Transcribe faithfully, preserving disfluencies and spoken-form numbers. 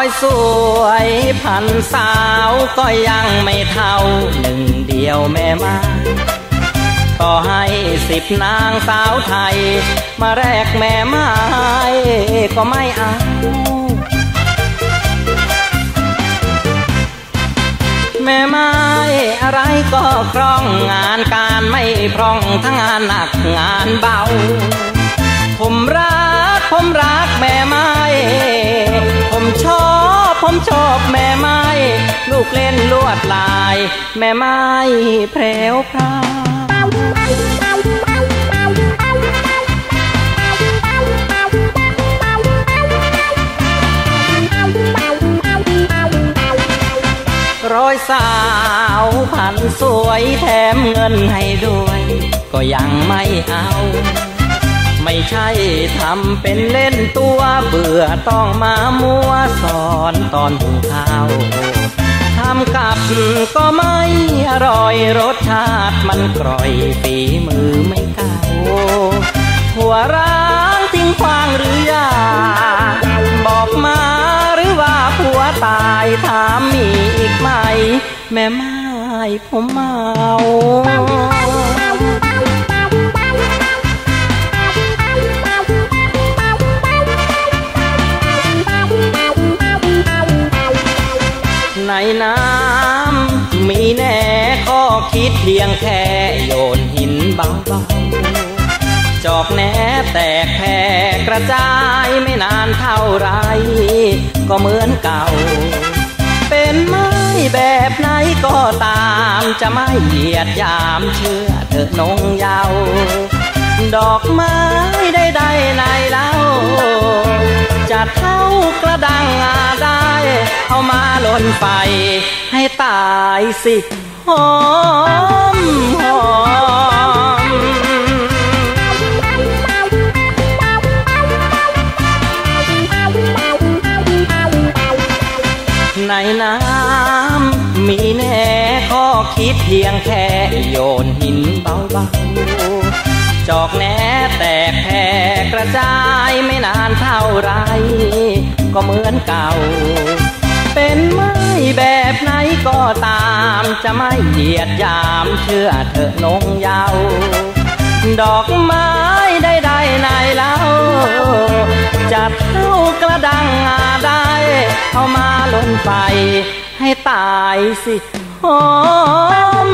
สวยพันสาวก็ยังไม่เท่าหนึ่งเดียวแม่ไม้ต่อให้สิบนางสาวไทยมาแลกแม่ไม้ก็ไม่เอาแม่ไม้อะไรก็คล่องงานการไม่พร่องทั้งงานหนักงานเบาผมรักผมรักแม่ไม้ผมชอบผมชอบแม่ไม้ลูกเล่นลวดลายแม่ไม้แพรวพราวร้อยสาวพันสวยแถมเงินให้ด้วยก็ยังไม่เอาไม่ใช่ทำเป็นเล่นตัวเบื่อต้องมามัวสอนตอนหุงข้าวทำกับก็ไม่อร่อยรสชาติมันกร่อยฝีมือไม่เก่าหัวร้างทิ้งขว้างหรือยาบอกมาหรือว่าผัวตายถามมีอีกไหมแม่ไม้ผมเมาในน้ำมีแน่ก็คิดเพียงแค่โยนหินเบาๆจอกแหนแตกแผ่กระจายไม่นานเท่าไรก็เหมือนเก่าเป็นไม้แบบไหนก็ตามจะไม่เหยียดยามเชื่อเถอะนงเยาว์ดอกไม้ได้ได้ในเล่าจะเท่ากระดังอาได้เอามาหล่นไฟให้ตายสิหอมหอมในน้ำมีแน่ข้อคิดเพียงแค่โยนหินเบาๆจอกแหนแตกแผ่กระจายไม่นานเท่าไรก็เหมือนเก่าเป็นไม้แบบไหนก็ตามจะไม่เหยียดยามเชื่อเถอะนงเยาว์ดอกไม้ได้ได้ในเล่าจะเท่ากระดังอาได้เอามาหล่นไฟให้ตายสิหอม